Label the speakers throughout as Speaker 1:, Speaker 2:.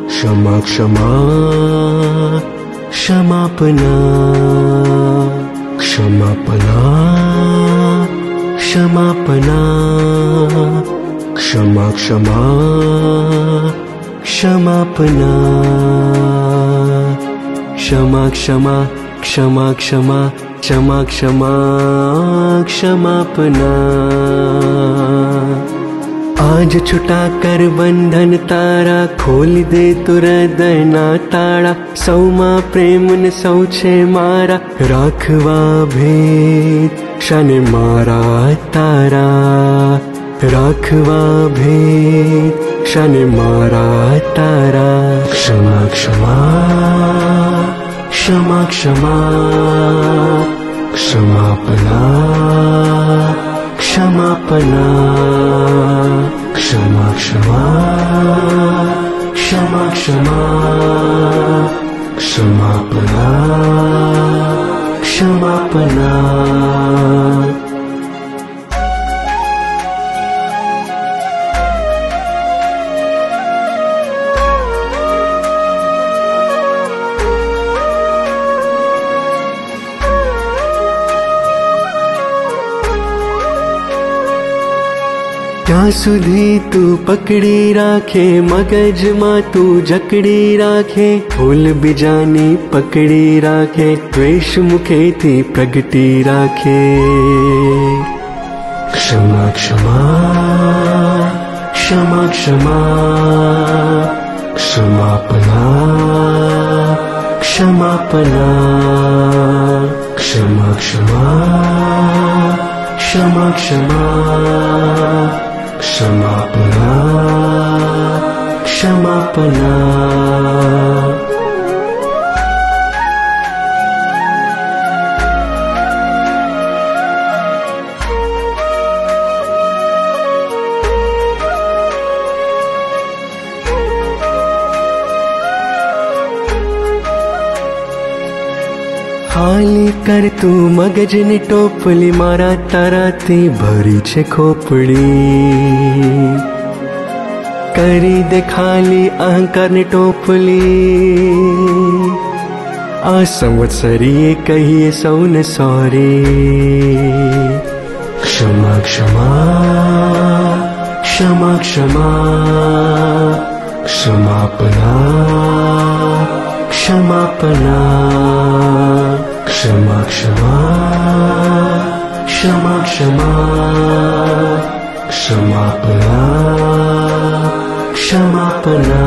Speaker 1: क्षमा क्षमा क्षमापना क्षमापना क्षमापना क्षमा क्षमा क्षमापना क्षमा क्षमा क्षमा क्षमा क्षमा क्षमा क्षमापना। आज छुटा कर बंधन तारा, खोल दे तू हृदय ना ताड़ा। सौमा प्रेम ने सौछे मारा, राखवा भेद शाने मारा तारा। राखवा भेद शाने मारा तारा। क्षमा क्षमा क्षमा क्षमा क्षमापना क्षमापना क्षमा क्षमा क्षमा क्षमा क्षमापना क्षमापना। क्या सुधी तू पकड़ी राखे, मगज मां तू जकड़ी राखे। फूल बिजानी पकड़ी राखे, द्वेष मुखे थी प्रगटी राखे। क्षमा क्षमा क्षमा क्षमा क्षमापना क्षमापना क्षमा क्षमा क्षमा क्षमा क्षमापना क्षमापना। खाली कर तू मगज ने टोपली, मारा तारा थी भरी छे खोपड़ी। करी दे खाली अहंकार ने टोपली, आ संवत्सरी कहिए सौने सॉरी। क्षमा क्षमा क्षमा क्षमा क्षमापना क्षमापना क्षमा क्षमा क्षमा क्षमा क्षमापना क्षमापना।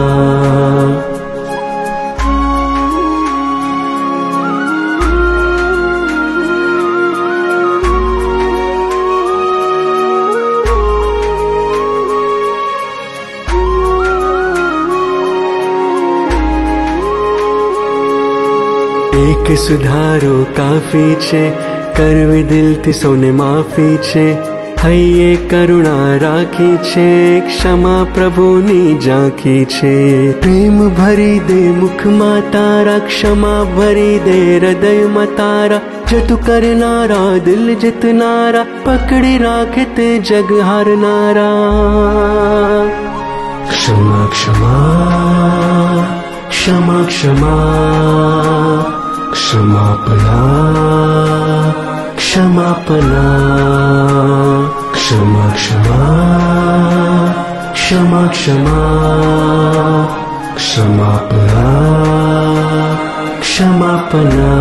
Speaker 1: एक सुधारो काफी छे, करवे दिल थी सौने माफी छे। हये करुणा राखी छे, क्षमा प्रभुनी झांकी छे। प्रेम भरी दे मुख मा तारा, क्षमा भरी दे हृदय मा तारा। जतु करनारा दिल जितनारा, पकड़ी राखे ते जग हारनारा। क्षमा क्षमा क्षमा क्षमा क्षमापना क्षमापना क्षमा क्षमा क्षमा क्षमा क्षमापना क्षमापना।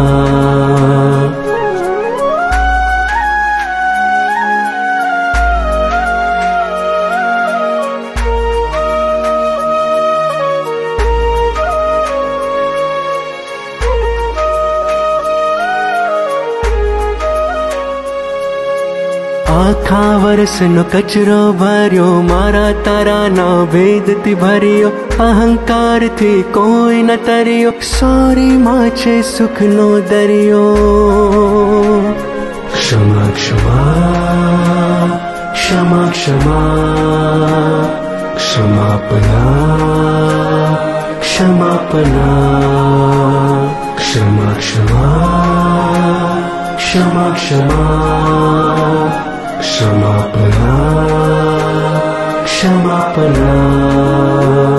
Speaker 1: आखा वर्ष नो कचरो भर्यो, मारा तारा ना भेद थी भरियो। अहंकार थी कोई न तरियो, सॉरी माचे सुख नो दरियो। क्षमा क्षमा क्षमा क्षमा क्षमापना क्षमापना क्षमा क्षमा क्षमा क्षमा क्षमापना क्षमापना।